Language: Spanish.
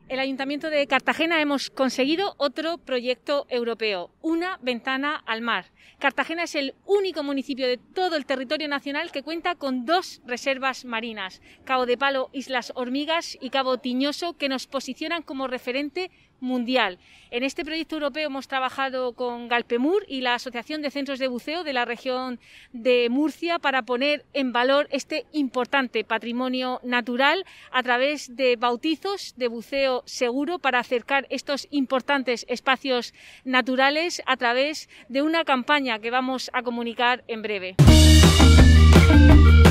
El Ayuntamiento de Cartagena hemos conseguido otro proyecto europeo, una ventana al mar. Cartagena es el único municipio de todo el territorio nacional que cuenta con 2 reservas marinas, Cabo de Palo, Islas Hormigas y Cabo Tiñoso, que nos posicionan como referente mundial. En este proyecto europeo hemos trabajado con Galpemur y la Asociación de Centros de Buceo de la región de Murcia para poner en valor este importante patrimonio natural a través de bautizos de buceo seguro para acercar estos importantes espacios naturales a través de una campaña que vamos a comunicar en breve.